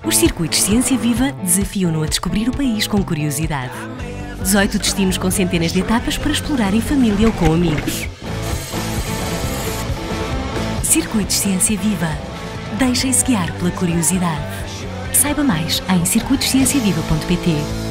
Os circuitos Ciência Viva desafiam-no a descobrir o país com curiosidade. 18 destinos com centenas de etapas para explorar em família ou com amigos. Circuitos Ciência Viva. Deixem-se guiar pela curiosidade. Saiba mais em circuitoscienciaviva.pt.